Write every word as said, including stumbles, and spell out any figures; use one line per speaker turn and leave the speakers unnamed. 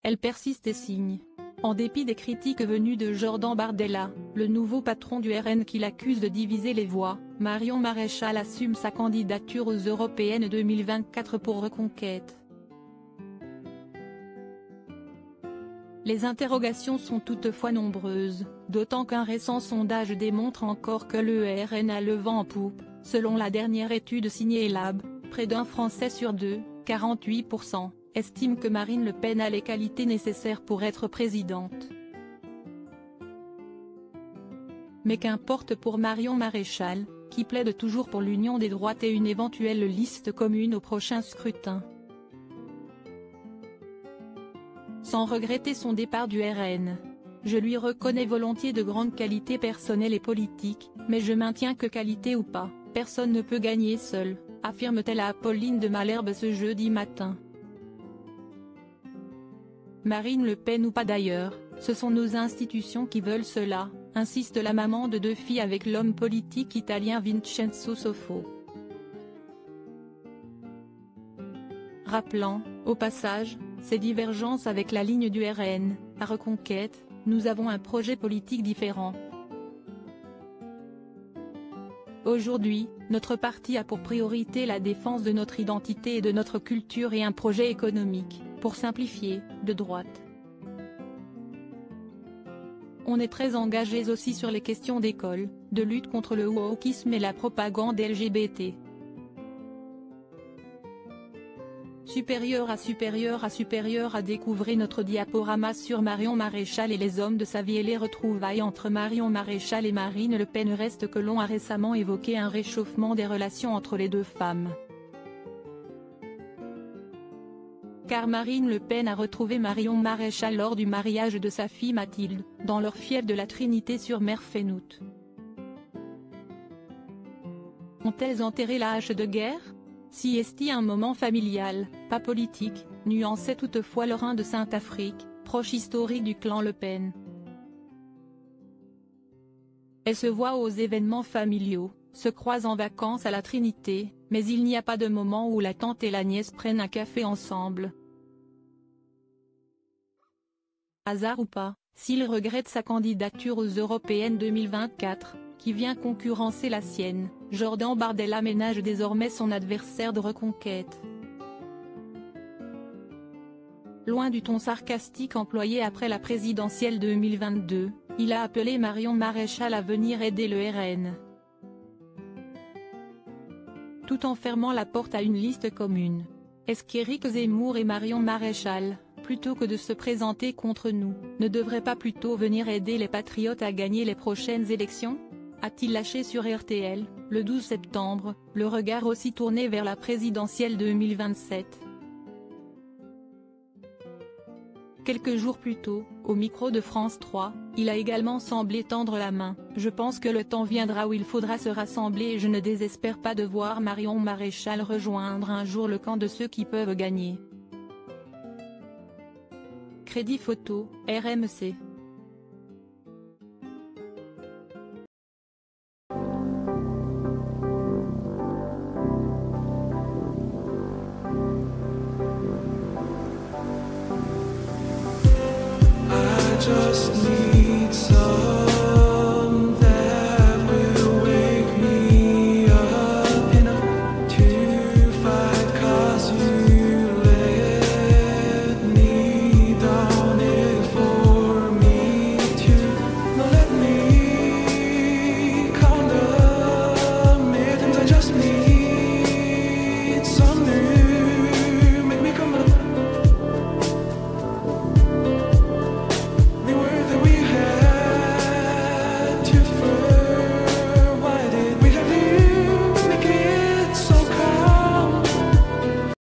elle persiste et signe. En dépit des critiques venues de Jordan Bardella, le nouveau patron du R N qui l'accuse de diviser les voix, Marion Maréchal assume sa candidature aux européennes deux mille vingt-quatre pour Reconquête. Les interrogations sont toutefois nombreuses, d'autant qu'un récent sondage démontre encore que le R N a le vent en poupe. Selon la dernière étude signée Elab, près d'un Français sur deux, quarante-huit pour cent, estime que Marine Le Pen a les qualités nécessaires pour être présidente. Mais qu'importe pour Marion Maréchal, qui plaide toujours pour l'union des droites et une éventuelle liste commune au prochain scrutin. Sans regretter son départ du R N. Je lui reconnais volontiers de grandes qualités personnelles et politiques, mais je maintiens que qualité ou pas, personne ne peut gagner seul, affirme-t-elle à Apolline de Malherbe ce jeudi matin. Marine Le Pen ou pas d'ailleurs, ce sont nos institutions qui veulent cela, insiste la maman de deux filles avec l'homme politique italien Vincenzo Soffo. Rappelant, au passage, ses divergences avec la ligne du R N, à Reconquête, nous avons un projet politique différent. Aujourd'hui, notre parti a pour priorité la défense de notre identité et de notre culture et un projet économique, pour simplifier, de droite. On est très engagés aussi sur les questions d'école, de lutte contre le wokisme et la propagande L G B T. Supérieur à supérieur à supérieur à découvrir notre diaporama sur Marion Maréchal et les hommes de sa vie et les retrouvailles entre Marion Maréchal et Marine Le Pen. Reste que l'on a récemment évoqué un réchauffement des relations entre les deux femmes. Car Marine Le Pen a retrouvé Marion Maréchal lors du mariage de sa fille Mathilde, dans leur fief de la Trinité-sur-Mer Fénoute. Ont-elles enterré la hache de guerre? Si est-il un moment familial, pas politique, nuançait toutefois Lorrain de Saint-Affrique, proche historique du clan Le Pen. Elle se voit aux événements familiaux, se croisent en vacances à la Trinité, mais il n'y a pas de moment où la tante et la nièce prennent un café ensemble. Hasard ou pas, s'il regrette sa candidature aux européennes deux mille vingt-quatre, qui vient concurrencer la sienne, Jordan Bardella ménage désormais son adversaire de Reconquête. Loin du ton sarcastique employé après la présidentielle deux mille vingt-deux, il a appelé Marion Maréchal à venir aider le R N. Tout en fermant la porte à une liste commune. Est-ce qu'Éric Zemmour et Marion Maréchal, plutôt que de se présenter contre nous, ne devraient pas plutôt venir aider les patriotes à gagner les prochaines élections? A-t-il lâché sur R T L, le douze septembre, le regard aussi tourné vers la présidentielle deux mille vingt-sept. Quelques jours plus tôt, au micro de France trois, il a également semblé tendre la main. Je pense que le temps viendra où il faudra se rassembler et je ne désespère pas de voir Marion Maréchal rejoindre un jour le camp de ceux qui peuvent gagner. Crédit photo, R M C.